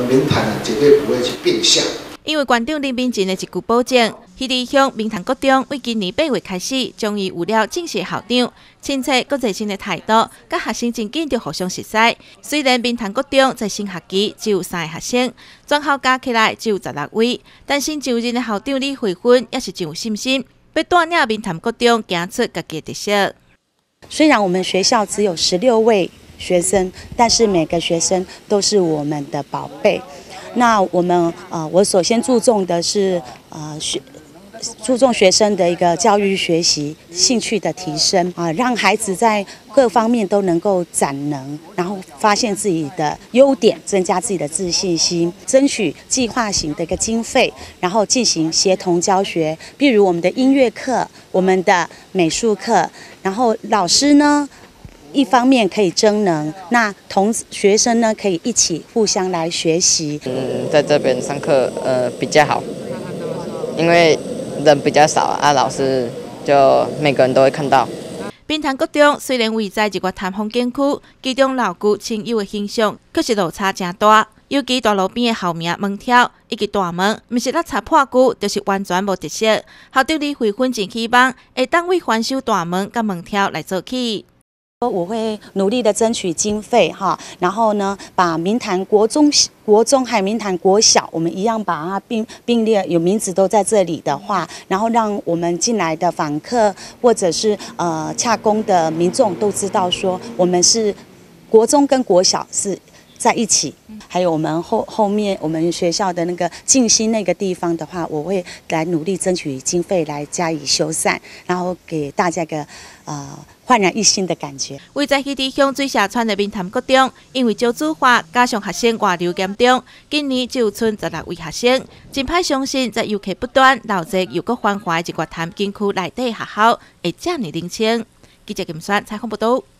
明潭绝对不会去变相。 因为馆长林秉进的一句保证，迄里乡明潭国中为今年8月开始，将伊有了正式校长，亲切搁热心的态度，甲学生真紧就互相熟悉。虽然明潭国中在新学期只有3个学生，全校加起来只有16位，但新就任的校长李慧芬也是真有信心，要带领明潭国中行出家己的特色。 虽然我们学校只有16位学生，但是每个学生都是我们的宝贝。那我首先注重的是注重学生的一个教育学习兴趣的提升让孩子在各方面都能够展能，然后发现自己的优点，增加自己的自信心，争取计划型的一个经费，然后进行协同教学，比如我们的音乐课、我们的美术课，然后老师呢，一方面可以增能，那学生呢可以一起互相来学习。 在这边上课比较好，因为人比较少老师就每个人都会看到。 明潭国中虽然位在一个潭风景区，其中老旧亲友的形象可是落差真大，尤其大路边的校名门条以及大门，不是擦破旧，就是完全无特色。校长李慧芬真希望会当为翻修大门甲门条来做起。 我会努力的争取经费然后呢，把明潭国中还有明潭国小，我们一样把它并列有名字都在这里的话，然后让我们进来的访客或者是洽公的民众都知道说，我们是国中跟国小是在一起。还有我们后面我们学校的那个静心那个地方的话，我会来努力争取经费来加以修缮，然后给大家个焕然一新的感觉。 位在迄地乡水下川的明潭国中，因为少子化加上学生外流严重，今年只有剩16位学生，真歹相信在游客不断、闹热又搁繁华的一个潭景区内底学校会这么冷清。记者金选采访报道。